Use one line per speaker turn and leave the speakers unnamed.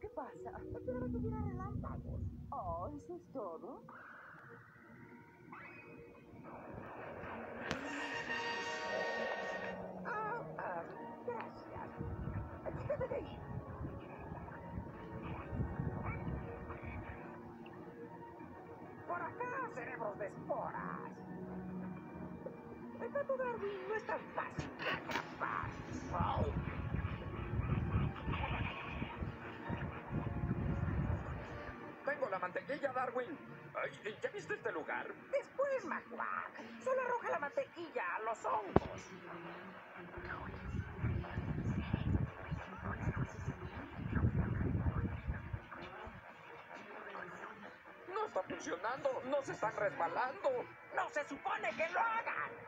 ¿Qué pasa?
Esperaba que hubiera relámpagos.
Oh, ¿eso es todo?
Gracias. Quítate de ahí. Por acá, cerebros de esporas. El gato Darwin no es tan fácil de atrapar. ¡Wow!
Tengo la mantequilla, Darwin. Ay, ¿ya viste este lugar?
Después, Macuac, solo arroja la mantequilla a los hongos.
No está funcionando. No se están resbalando.
¡No se supone que lo hagan!